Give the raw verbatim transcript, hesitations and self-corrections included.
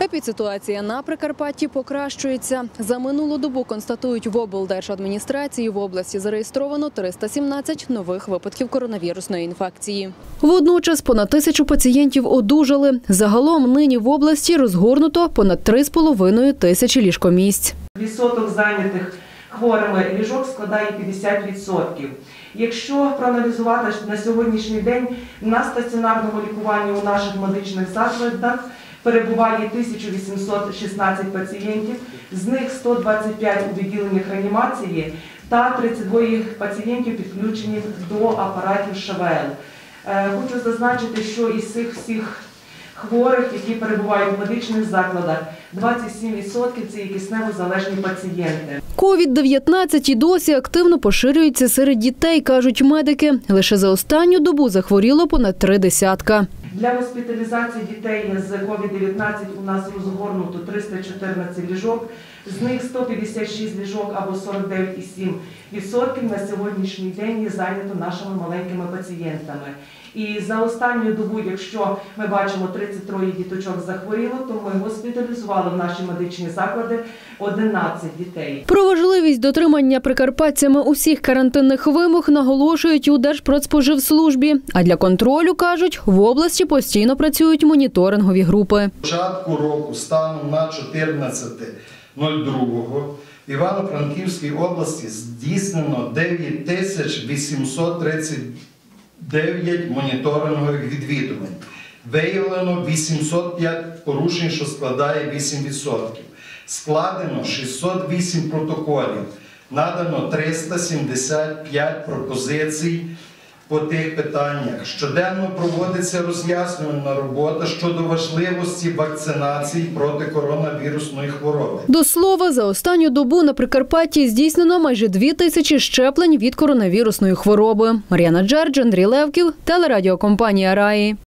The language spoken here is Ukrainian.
Епідситуація на Прикарпатті покращується. За минулу добу, констатують в облдержадміністрації, в області зареєстровано триста сімнадцять нових випадків коронавірусної інфекції. Водночас понад тисячу пацієнтів одужали. Загалом нині в області розгорнуто понад три з половиною тисячі ліжкомісць. Відсоток зайнятих хворими ліжок складає п'ятдесят відсотків. Якщо проаналізувати на сьогоднішній день, на стаціонарному лікуванні у наших медичних закладах перебуває тисяча вісімсот шістнадцять пацієнтів, з них сто двадцять п'ять у відділеннях реанімації та тридцять два пацієнтів підключені до апаратів ШВЛ. Хочу зазначити, що із цих всіх хворих, які перебувають в медичних закладах, двадцять сім відсотків – це киснево-залежні пацієнти. ковід дев'ятнадцять і досі активно поширюється серед дітей, кажуть медики. Лише за останню добу захворіло понад три десятка. Для госпіталізації дітей з ковід дев'ятнадцять у нас розгорнуто триста чотирнадцять ліжок, з них сто п'ятдесят шість ліжок або сорок дев'ять цілих сім десятих відсотка на сьогоднішній день є зайнято нашими маленькими пацієнтами. І за останню добу, якщо ми бачимо тридцять троє діточок захворіло, то ми госпіталізували в наші медичні заклади одинадцять дітей. Про важливість дотримання прикарпатцями усіх карантинних вимог наголошують у Держпродспоживслужбі. А для контролю, кажуть, в області постійно працюють моніторингові групи. Початку року станом на чотирнадцяте друге в Івано-Франківській області здійснено дев'ять тисяч вісімсот тридцять дев'ять моніторингових відвідувань. Виявлено вісімсот п'ять порушень, що складає вісім відсотків. Складено шістсот вісім протоколів. Надано триста сімдесят п'ять пропозицій по тих питаннях. Щоденно проводиться роз'яснювальна робота щодо важливості вакцинації проти коронавірусної хвороби. До слова, за останню добу на Прикарпатті здійснено майже дві тисячі щеплень від коронавірусної хвороби. Мар'яна Джердж, Андрій Левків, телерадіокомпанія «Раї».